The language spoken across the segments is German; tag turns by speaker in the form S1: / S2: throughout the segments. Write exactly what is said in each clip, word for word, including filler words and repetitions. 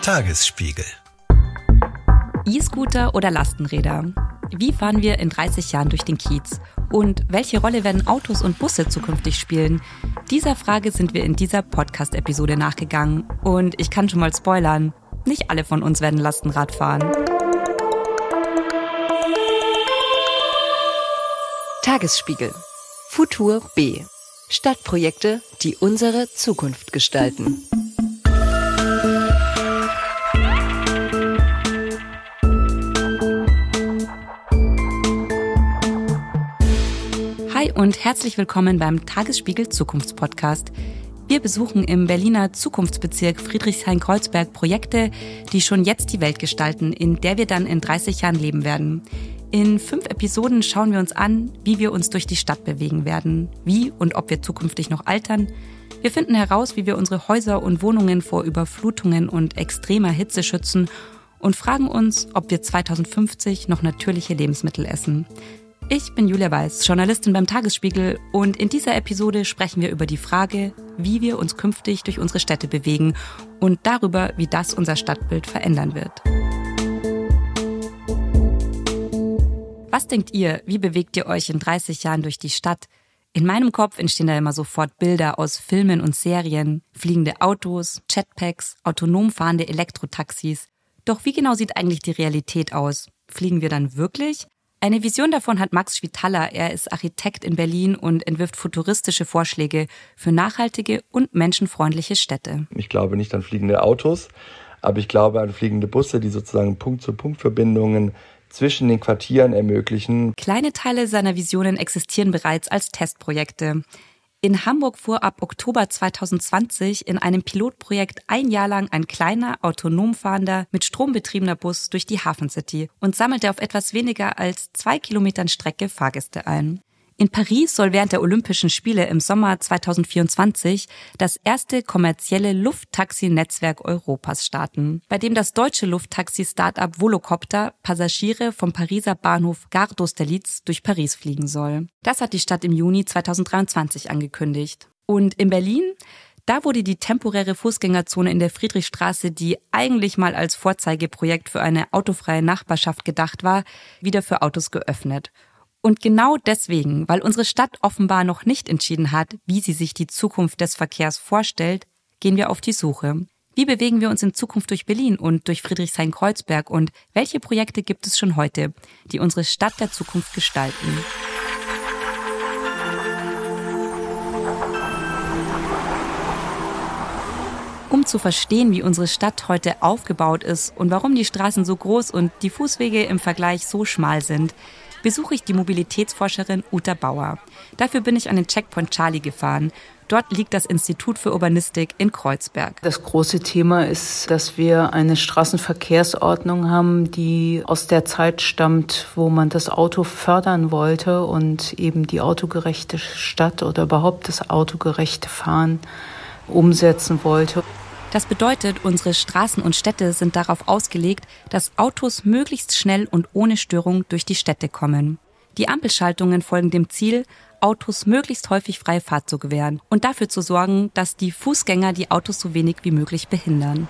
S1: Tagesspiegel.
S2: E-Scooter oder Lastenräder? Wie fahren wir in dreißig Jahren durch den Kiez? Und welche Rolle werden Autos und Busse zukünftig spielen? Dieser Frage sind wir in dieser Podcast-Episode nachgegangen. Und ich kann schon mal spoilern, nicht alle von uns werden Lastenrad fahren.
S3: Tagesspiegel. Futur B. Stadtprojekte, die unsere Zukunft gestalten.
S2: Hi und herzlich willkommen beim Tagesspiegel Zukunftspodcast. Wir besuchen im Berliner Zukunftsbezirk Friedrichshain-Kreuzberg Projekte, die schon jetzt die Welt gestalten, in der wir dann in dreißig Jahren leben werden. In fünf Episoden schauen wir uns an, wie wir uns durch die Stadt bewegen werden, wie und ob wir zukünftig noch altern. Wir finden heraus, wie wir unsere Häuser und Wohnungen vor Überflutungen und extremer Hitze schützen und fragen uns, ob wir zweitausendfünfzig noch natürliche Lebensmittel essen. Ich bin Julia Weiß, Journalistin beim Tagesspiegel, und in dieser Episode sprechen wir über die Frage, wie wir uns künftig durch unsere Städte bewegen und darüber, wie das unser Stadtbild verändern wird. Was denkt ihr, wie bewegt ihr euch in dreißig Jahren durch die Stadt? In meinem Kopf entstehen da immer sofort Bilder aus Filmen und Serien, fliegende Autos, Jetpacks, autonom fahrende Elektrotaxis. Doch wie genau sieht eigentlich die Realität aus? Fliegen wir dann wirklich? Eine Vision davon hat Max Schwitaler. Er ist Architekt in Berlin und entwirft futuristische Vorschläge für nachhaltige und menschenfreundliche Städte.
S4: Ich glaube nicht an fliegende Autos, aber ich glaube an fliegende Busse, die sozusagen Punkt-zu-Punkt-Verbindungen zwischen den Quartieren ermöglichen.
S2: Kleine Teile seiner Visionen existieren bereits als Testprojekte. In Hamburg fuhr ab Oktober zweitausendzwanzig in einem Pilotprojekt ein Jahr lang ein kleiner, autonom fahrender, mit Strom betriebener Bus durch die Hafencity und sammelte auf etwas weniger als zwei Kilometern Strecke Fahrgäste ein. In Paris soll während der Olympischen Spiele im Sommer zweitausendvierundzwanzig das erste kommerzielle Lufttaxi-Netzwerk Europas starten, bei dem das deutsche Lufttaxi-Startup Volocopter Passagiere vom Pariser Bahnhof Gare d'Austerlitz durch Paris fliegen soll. Das hat die Stadt im Juni zweitausenddreiundzwanzig angekündigt. Und in Berlin? Da wurde die temporäre Fußgängerzone in der Friedrichstraße, die eigentlich mal als Vorzeigeprojekt für eine autofreie Nachbarschaft gedacht war, wieder für Autos geöffnet. Und genau deswegen, weil unsere Stadt offenbar noch nicht entschieden hat, wie sie sich die Zukunft des Verkehrs vorstellt, gehen wir auf die Suche. Wie bewegen wir uns in Zukunft durch Berlin und durch Friedrichshain-Kreuzberg und welche Projekte gibt es schon heute, die unsere Stadt der Zukunft gestalten? Um zu verstehen, wie unsere Stadt heute aufgebaut ist und warum die Straßen so groß und die Fußwege im Vergleich so schmal sind, besuche ich die Mobilitätsforscherin Uta Bauer. Dafür bin ich an den Checkpoint Charlie gefahren. Dort liegt das Institut für Urbanistik in Kreuzberg.
S5: Das große Thema ist, dass wir eine Straßenverkehrsordnung haben, die aus der Zeit stammt, wo man das Auto fördern wollte und eben die autogerechte Stadt oder überhaupt das autogerechte Fahren umsetzen wollte.
S2: Das bedeutet, unsere Straßen und Städte sind darauf ausgelegt, dass Autos möglichst schnell und ohne Störung durch die Städte kommen. Die Ampelschaltungen folgen dem Ziel, Autos möglichst häufig freie Fahrt zu gewähren und dafür zu sorgen, dass die Fußgänger die Autos so wenig wie möglich behindern.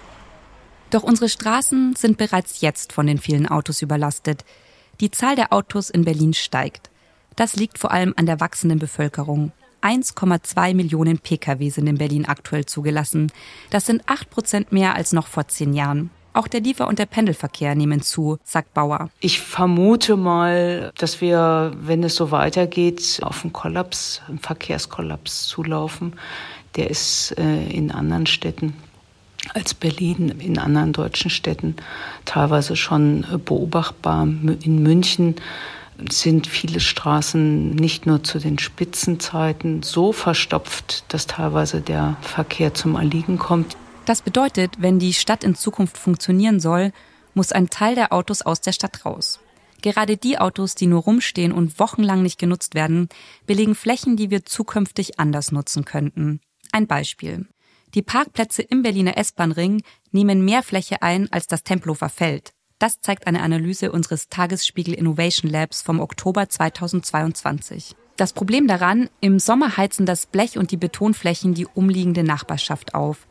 S2: Doch unsere Straßen sind bereits jetzt von den vielen Autos überlastet. Die Zahl der Autos in Berlin steigt. Das liegt vor allem an der wachsenden Bevölkerung. eins Komma zwei Millionen Pkw sind in Berlin aktuell zugelassen. Das sind acht Prozent mehr als noch vor zehn Jahren. Auch der Liefer- und der Pendelverkehr nehmen zu, sagt Bauer.
S5: Ich vermute mal, dass wir, wenn es so weitergeht, auf einen Kollaps, einen Verkehrskollaps zulaufen. Der ist äh, in anderen Städten als Berlin, in anderen deutschen Städten teilweise schon äh, beobachtbar. In München sind viele Straßen nicht nur zu den Spitzenzeiten so verstopft, dass teilweise der Verkehr zum Erliegen kommt.
S2: Das bedeutet, wenn die Stadt in Zukunft funktionieren soll, muss ein Teil der Autos aus der Stadt raus. Gerade die Autos, die nur rumstehen und wochenlang nicht genutzt werden, belegen Flächen, die wir zukünftig anders nutzen könnten. Ein Beispiel. Die Parkplätze im Berliner S-Bahn-Ring nehmen mehr Fläche ein als das Tempelhofer Feld. Das zeigt eine Analyse unseres Tagesspiegel Innovation Labs vom Oktober zweitausendzweiundzwanzig. Das Problem daran, im Sommer heizen das Blech und die Betonflächen die umliegende Nachbarschaft auf.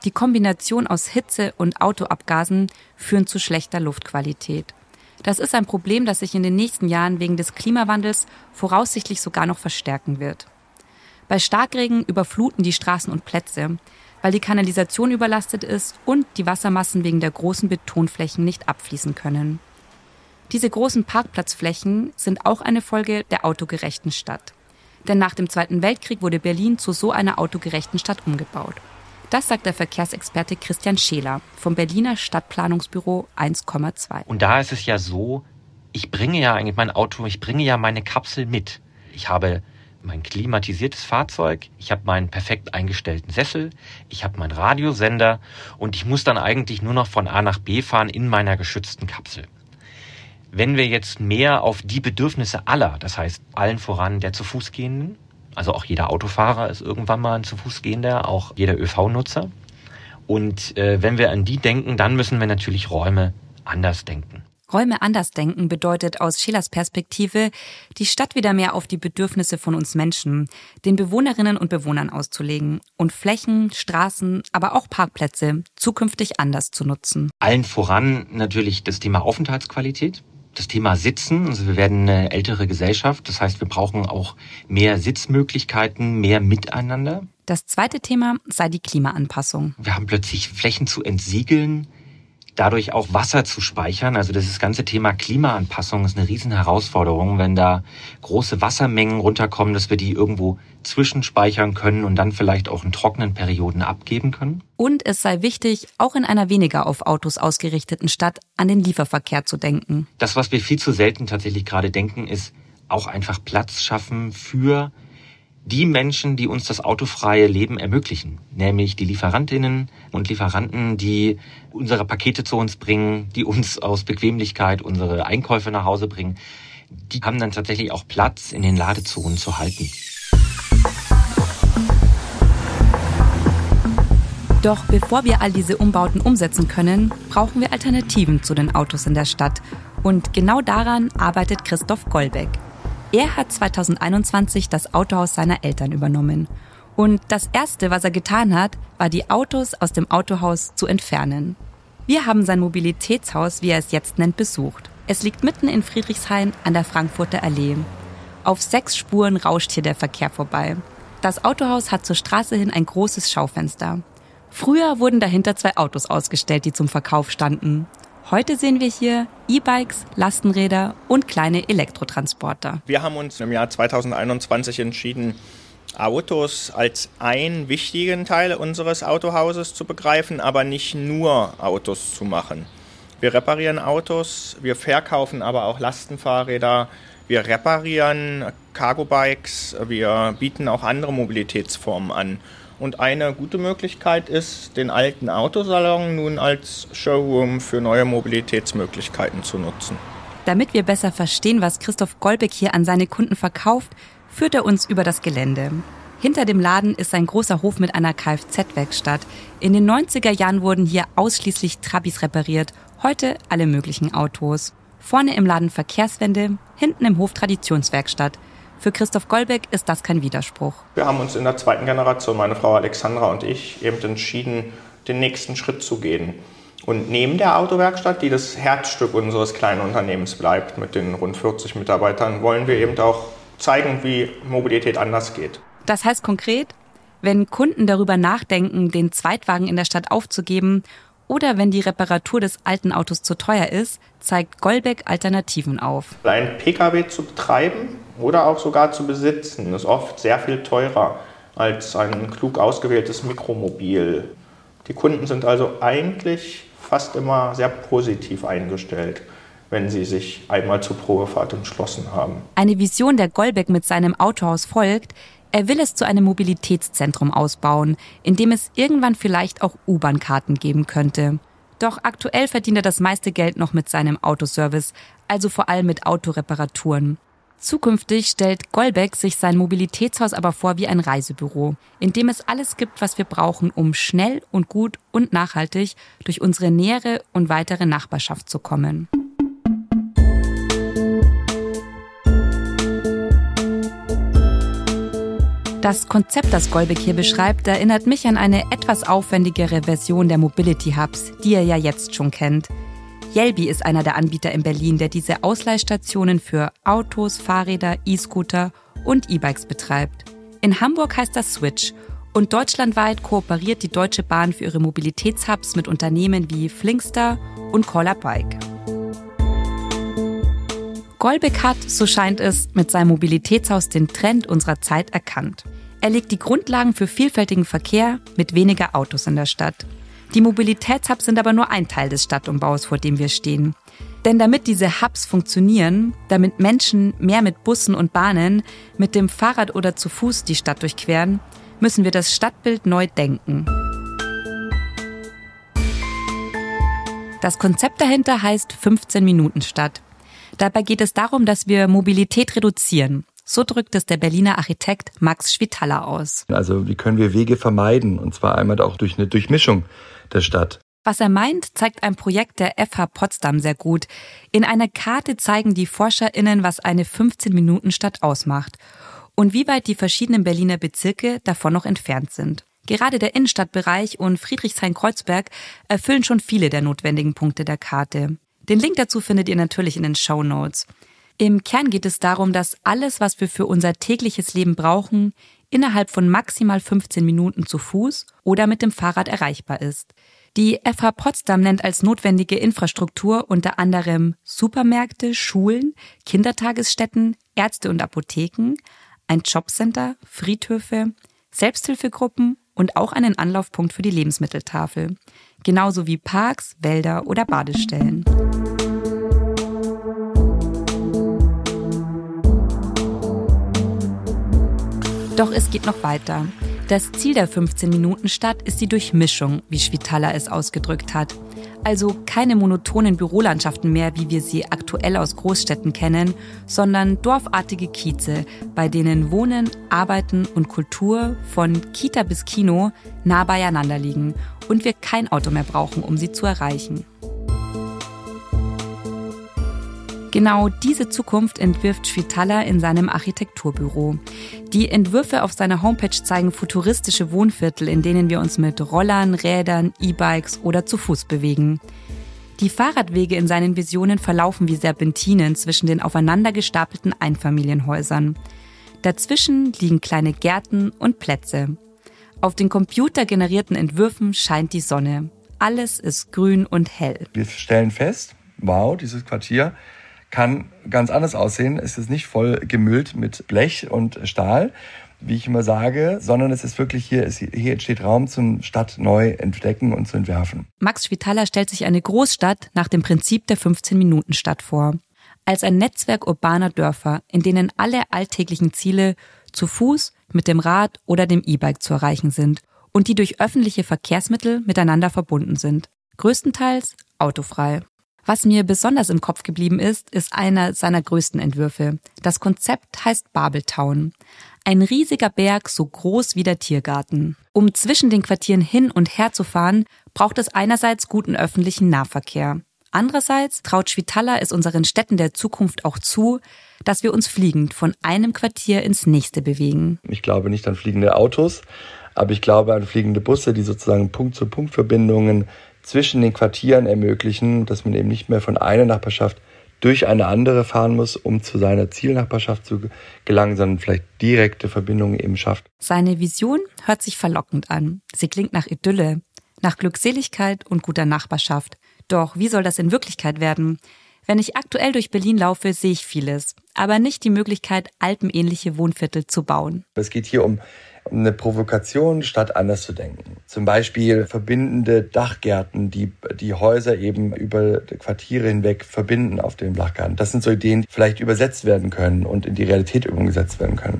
S2: Die Kombination aus Hitze und Autoabgasen führen zu schlechter Luftqualität. Das ist ein Problem, das sich in den nächsten Jahren wegen des Klimawandels voraussichtlich sogar noch verstärken wird. Bei Starkregen überfluten die Straßen und Plätze, weil die Kanalisation überlastet ist und die Wassermassen wegen der großen Betonflächen nicht abfließen können. Diese großen Parkplatzflächen sind auch eine Folge der autogerechten Stadt. Denn nach dem Zweiten Weltkrieg wurde Berlin zu so einer autogerechten Stadt umgebaut. Das sagt der Verkehrsexperte Christian Scheler vom Berliner Stadtplanungsbüro eins Komma zwei.
S1: Und da ist es ja so, ich bringe ja eigentlich mein Auto, ich bringe ja meine Kapsel mit. Ich habe mein klimatisiertes Fahrzeug, ich habe meinen perfekt eingestellten Sessel, ich habe meinen Radiosender und ich muss dann eigentlich nur noch von A nach B fahren in meiner geschützten Kapsel. Wenn wir jetzt mehr auf die Bedürfnisse aller, das heißt allen voran der zu Fuß Gehenden, also auch jeder Autofahrer ist irgendwann mal ein zu Fuß Gehender, auch jeder ÖV-Nutzer. Und äh, wenn wir an die denken, dann müssen wir natürlich Räume anders denken.
S2: Räume anders denken bedeutet aus Schelers Perspektive, die Stadt wieder mehr auf die Bedürfnisse von uns Menschen, den Bewohnerinnen und Bewohnern auszulegen und Flächen, Straßen, aber auch Parkplätze zukünftig anders zu nutzen.
S1: Allen voran natürlich das Thema Aufenthaltsqualität. Das Thema Sitzen, also wir werden eine ältere Gesellschaft, das heißt, wir brauchen auch mehr Sitzmöglichkeiten, mehr Miteinander.
S2: Das zweite Thema sei die Klimaanpassung.
S1: Wir haben plötzlich Flächen zu entsiegeln, dadurch auch Wasser zu speichern. Also das ganze Thema Klimaanpassung ist eine riesen Herausforderung, wenn da große Wassermengen runterkommen, dass wir die irgendwo zwischenspeichern können und dann vielleicht auch in trockenen Perioden abgeben können.
S2: Und es sei wichtig, auch in einer weniger auf Autos ausgerichteten Stadt an den Lieferverkehr zu denken.
S1: Das, was wir viel zu selten tatsächlich gerade denken, ist auch einfach Platz schaffen für die Menschen, die uns das autofreie Leben ermöglichen, nämlich die Lieferantinnen und Lieferanten, die unsere Pakete zu uns bringen, die uns aus Bequemlichkeit unsere Einkäufe nach Hause bringen, die haben dann tatsächlich auch Platz in den Ladezonen zu halten.
S2: Doch bevor wir all diese Umbauten umsetzen können, brauchen wir Alternativen zu den Autos in der Stadt. Und genau daran arbeitet Christoph Golbeck. Er hat zweitausendeinundzwanzig das Autohaus seiner Eltern übernommen. Und das Erste, was er getan hat, war die Autos aus dem Autohaus zu entfernen. Wir haben sein Mobilitätshaus, wie er es jetzt nennt, besucht. Es liegt mitten in Friedrichshain an der Frankfurter Allee. Auf sechs Spuren rauscht hier der Verkehr vorbei. Das Autohaus hat zur Straße hin ein großes Schaufenster. Früher wurden dahinter zwei Autos ausgestellt, die zum Verkauf standen. Heute sehen wir hier E-Bikes, Lastenräder und kleine Elektrotransporter.
S6: Wir haben uns im Jahr zweitausendeinundzwanzig entschieden, Autos als einen wichtigen Teil unseres Autohauses zu begreifen, aber nicht nur Autos zu machen. Wir reparieren Autos, wir verkaufen aber auch Lastenfahrräder, wir reparieren Cargo-Bikes, wir bieten auch andere Mobilitätsformen an. Und eine gute Möglichkeit ist, den alten Autosalon nun als Showroom für neue Mobilitätsmöglichkeiten zu nutzen.
S2: Damit wir besser verstehen, was Christoph Golbeck hier an seine Kunden verkauft, führt er uns über das Gelände. Hinter dem Laden ist ein großer Hof mit einer Kfz-Werkstatt. In den neunziger Jahren wurden hier ausschließlich Trabis repariert, heute alle möglichen Autos. Vorne im Laden Verkehrswende, hinten im Hof Traditionswerkstatt. Für Christoph Golbeck ist das kein Widerspruch.
S6: Wir haben uns in der zweiten Generation, meine Frau Alexandra und ich, eben entschieden, den nächsten Schritt zu gehen. Und neben der Autowerkstatt, die das Herzstück unseres kleinen Unternehmens bleibt, mit den rund vierzig Mitarbeitern, wollen wir eben auch zeigen, wie Mobilität anders geht.
S2: Das heißt konkret, wenn Kunden darüber nachdenken, den Zweitwagen in der Stadt aufzugeben oder wenn die Reparatur des alten Autos zu teuer ist, zeigt Golbeck Alternativen auf.
S6: Ein Pkw zu betreiben oder auch sogar zu besitzen, ist oft sehr viel teurer als ein klug ausgewähltes Mikromobil. Die Kunden sind also eigentlich fast immer sehr positiv eingestellt, wenn sie sich einmal zur Probefahrt entschlossen haben.
S2: Eine Vision, der Golbeck mit seinem Autohaus folgt. Er will es zu einem Mobilitätszentrum ausbauen, in dem es irgendwann vielleicht auch U-Bahn-Karten geben könnte. Doch aktuell verdient er das meiste Geld noch mit seinem Autoservice, also vor allem mit Autoreparaturen. Zukünftig stellt Golbeck sich sein Mobilitätshaus aber vor wie ein Reisebüro, in dem es alles gibt, was wir brauchen, um schnell und gut und nachhaltig durch unsere nähere und weitere Nachbarschaft zu kommen. Das Konzept, das Golbeck hier beschreibt, erinnert mich an eine etwas aufwendigere Version der Mobility Hubs, die ihr ja jetzt schon kennt. Jelbi ist einer der Anbieter in Berlin, der diese Ausleihstationen für Autos, Fahrräder, E-Scooter und E-Bikes betreibt. In Hamburg heißt das Switch und deutschlandweit kooperiert die Deutsche Bahn für ihre Mobilitätshubs mit Unternehmen wie Flinkster und Caller Bike. Golbeck hat, so scheint es, mit seinem Mobilitätshaus den Trend unserer Zeit erkannt. Er legt die Grundlagen für vielfältigen Verkehr mit weniger Autos in der Stadt. Die Mobilitätshubs sind aber nur ein Teil des Stadtumbaus, vor dem wir stehen. Denn damit diese Hubs funktionieren, damit Menschen mehr mit Bussen und Bahnen, mit dem Fahrrad oder zu Fuß die Stadt durchqueren, müssen wir das Stadtbild neu denken. Das Konzept dahinter heißt fünfzehn-Minuten-Stadt. Dabei geht es darum, dass wir Mobilität reduzieren. So drückt es der Berliner Architekt Max Schwitaler aus.
S4: Also wie können wir Wege vermeiden? Und zwar einmal auch durch eine Durchmischung der Stadt.
S2: Was er meint, zeigt ein Projekt der F H Potsdam sehr gut. In einer Karte zeigen die ForscherInnen, was eine fünfzehn-Minuten-Stadt ausmacht und wie weit die verschiedenen Berliner Bezirke davon noch entfernt sind. Gerade der Innenstadtbereich und Friedrichshain-Kreuzberg erfüllen schon viele der notwendigen Punkte der Karte. Den Link dazu findet ihr natürlich in den Shownotes. Im Kern geht es darum, dass alles, was wir für unser tägliches Leben brauchen, innerhalb von maximal fünfzehn Minuten zu Fuß oder mit dem Fahrrad erreichbar ist. Die F H Potsdam nennt als notwendige Infrastruktur unter anderem Supermärkte, Schulen, Kindertagesstätten, Ärzte und Apotheken, ein Jobcenter, Friedhöfe, Selbsthilfegruppen und auch einen Anlaufpunkt für die Lebensmitteltafel. Genauso wie Parks, Wälder oder Badestellen. Doch es geht noch weiter. Das Ziel der fünfzehn-Minuten-Stadt ist die Durchmischung, wie Schwitaler es ausgedrückt hat. Also keine monotonen Bürolandschaften mehr, wie wir sie aktuell aus Großstädten kennen, sondern dorfartige Kieze, bei denen Wohnen, Arbeiten und Kultur von Kita bis Kino nah beieinander liegen und wir kein Auto mehr brauchen, um sie zu erreichen. Genau diese Zukunft entwirft Schwitaler in seinem Architekturbüro. Die Entwürfe auf seiner Homepage zeigen futuristische Wohnviertel, in denen wir uns mit Rollern, Rädern, E-Bikes oder zu Fuß bewegen. Die Fahrradwege in seinen Visionen verlaufen wie Serpentinen zwischen den aufeinander gestapelten Einfamilienhäusern. Dazwischen liegen kleine Gärten und Plätze. Auf den computergenerierten Entwürfen scheint die Sonne. Alles ist grün und hell.
S4: Wir stellen fest, wow, dieses Quartier kann ganz anders aussehen. Es ist nicht voll gemüllt mit Blech und Stahl, wie ich immer sage, sondern es ist wirklich hier, es, hier entsteht Raum zum Stadt neu entdecken und zu entwerfen.
S2: Max Schwitaler stellt sich eine Großstadt nach dem Prinzip der fünfzehn-Minuten-Stadt vor. Als ein Netzwerk urbaner Dörfer, in denen alle alltäglichen Ziele zu Fuß, mit dem Rad oder dem E-Bike zu erreichen sind und die durch öffentliche Verkehrsmittel miteinander verbunden sind. Größtenteils autofrei. Was mir besonders im Kopf geblieben ist, ist einer seiner größten Entwürfe. Das Konzept heißt Babeltown. Ein riesiger Berg, so groß wie der Tiergarten. Um zwischen den Quartieren hin und her zu fahren, braucht es einerseits guten öffentlichen Nahverkehr. Andererseits traut Schwitaler es unseren Städten der Zukunft auch zu, dass wir uns fliegend von einem Quartier ins nächste bewegen.
S4: Ich glaube nicht an fliegende Autos, aber ich glaube an fliegende Busse, die sozusagen Punkt-zu-Punkt-Verbindungen zwischen den Quartieren ermöglichen, dass man eben nicht mehr von einer Nachbarschaft durch eine andere fahren muss, um zu seiner Zielnachbarschaft zu gelangen, sondern vielleicht direkte Verbindungen eben schafft.
S2: Seine Vision hört sich verlockend an. Sie klingt nach Idylle, nach Glückseligkeit und guter Nachbarschaft. Doch wie soll das in Wirklichkeit werden? Wenn ich aktuell durch Berlin laufe, sehe ich vieles, aber nicht die Möglichkeit, alpenähnliche Wohnviertel zu bauen.
S4: Es geht hier um eine Provokation, statt anders zu denken. Zum Beispiel verbindende Dachgärten, die die Häuser eben über Quartiere hinweg verbinden auf dem Dachgarten. Das sind so Ideen, die vielleicht übersetzt werden können und in die Realität umgesetzt werden können.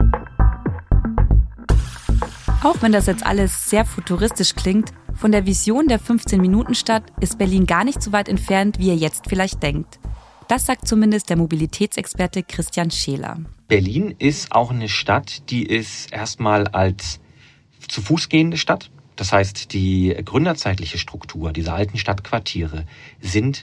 S2: Auch wenn das jetzt alles sehr futuristisch klingt, von der Vision der fünfzehn-Minuten-Stadt ist Berlin gar nicht so weit entfernt, wie ihr jetzt vielleicht denkt. Das sagt zumindest der Mobilitätsexperte Christian Scheler.
S1: Berlin ist auch eine Stadt, die ist erstmal als zu Fuß gehende Stadt. Das heißt, die gründerzeitliche Struktur dieser alten Stadtquartiere sind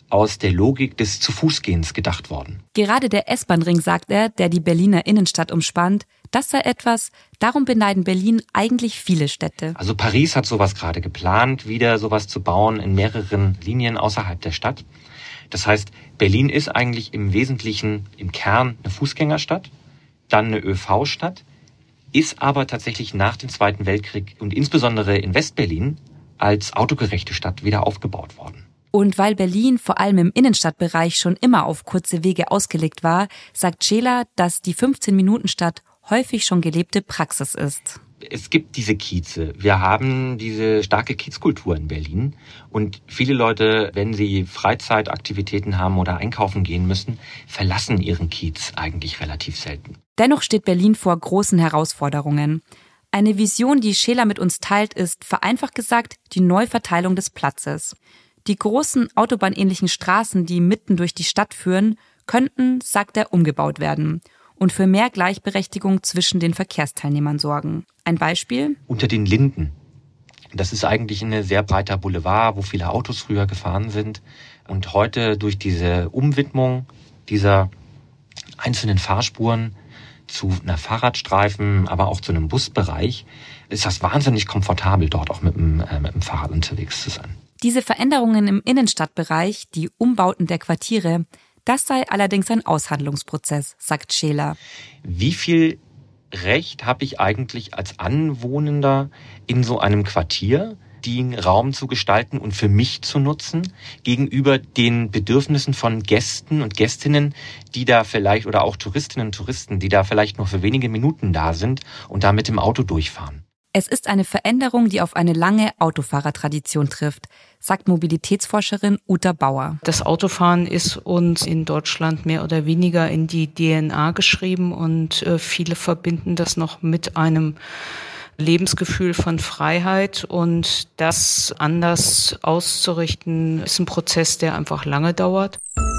S1: aus der Logik des Zu-Fuß-Gehens gedacht worden.
S2: Gerade der S-Bahn-Ring, sagt er, der die Berliner Innenstadt umspannt, das sei etwas, darum beneiden Berlin eigentlich viele Städte.
S1: Also Paris hat sowas gerade geplant, wieder sowas zu bauen in mehreren Linien außerhalb der Stadt. Das heißt, Berlin ist eigentlich im Wesentlichen im Kern eine Fußgängerstadt, dann eine ÖV-Stadt, ist aber tatsächlich nach dem Zweiten Weltkrieg und insbesondere in Westberlin als autogerechte Stadt wieder aufgebaut worden.
S2: Und weil Berlin vor allem im Innenstadtbereich schon immer auf kurze Wege ausgelegt war, sagt Scheler, dass die fünfzehn-Minuten-Stadt häufig schon gelebte Praxis ist.
S1: Es gibt diese Kieze. Wir haben diese starke Kiezkultur in Berlin. Und viele Leute, wenn sie Freizeitaktivitäten haben oder einkaufen gehen müssen, verlassen ihren Kiez eigentlich relativ selten.
S2: Dennoch steht Berlin vor großen Herausforderungen. Eine Vision, die Scheler mit uns teilt, ist, vereinfacht gesagt, die Neuverteilung des Platzes. Die großen autobahnähnlichen Straßen, die mitten durch die Stadt führen, könnten, sagt er, umgebaut werden und für mehr Gleichberechtigung zwischen den Verkehrsteilnehmern sorgen. Ein Beispiel?
S1: Unter den Linden. Das ist eigentlich ein sehr breiter Boulevard, wo viele Autos früher gefahren sind. Und heute durch diese Umwidmung dieser einzelnen Fahrspuren zu einer Fahrradstreifen, aber auch zu einem Busbereich, ist das wahnsinnig komfortabel, dort auch mit dem, äh, mit dem Fahrrad unterwegs zu sein.
S2: Diese Veränderungen im Innenstadtbereich, die Umbauten der Quartiere, das sei allerdings ein Aushandlungsprozess, sagt Scheler.
S1: Wie viel Recht habe ich eigentlich als Anwohnender in so einem Quartier, den Raum zu gestalten und für mich zu nutzen, gegenüber den Bedürfnissen von Gästen und Gästinnen, die da vielleicht, oder auch Touristinnen und Touristen, die da vielleicht nur für wenige Minuten da sind und da mit dem Auto durchfahren.
S2: Es ist eine Veränderung, die auf eine lange Autofahrertradition trifft, sagt Mobilitätsforscherin Uta Bauer.
S5: Das Autofahren ist uns in Deutschland mehr oder weniger in die D N A geschrieben und äh, viele verbinden das noch mit einem Lebensgefühl von Freiheit, und das anders auszurichten, ist ein Prozess, der einfach lange dauert.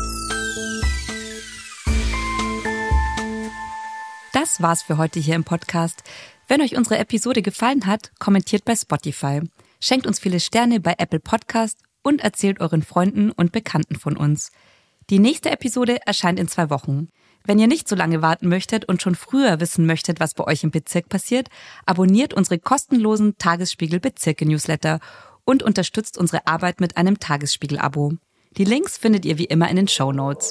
S2: Das war's für heute hier im Podcast. Wenn euch unsere Episode gefallen hat, kommentiert bei Spotify, schenkt uns viele Sterne bei Apple Podcast und erzählt euren Freunden und Bekannten von uns. Die nächste Episode erscheint in zwei Wochen. Wenn ihr nicht so lange warten möchtet und schon früher wissen möchtet, was bei euch im Bezirk passiert, abonniert unsere kostenlosen Tagesspiegel-Bezirke-Newsletter und unterstützt unsere Arbeit mit einem Tagesspiegel-Abo. Die Links findet ihr wie immer in den Shownotes.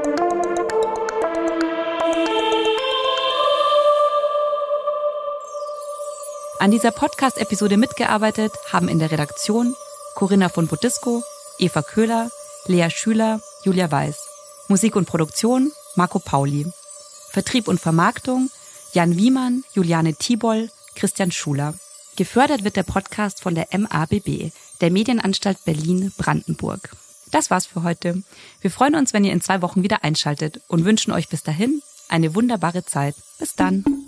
S2: An dieser Podcast-Episode mitgearbeitet haben in der Redaktion Corinna von Bodisco, Eva Köhler, Lea Schüler, Julia Weiß. Musik und Produktion Marco Pauli. Vertrieb und Vermarktung Jan Wiemann, Juliane Tieboll, Christian Schuler. Gefördert wird der Podcast von der M A B B, der Medienanstalt Berlin-Brandenburg. Das war's für heute. Wir freuen uns, wenn ihr in zwei Wochen wieder einschaltet und wünschen euch bis dahin eine wunderbare Zeit. Bis dann.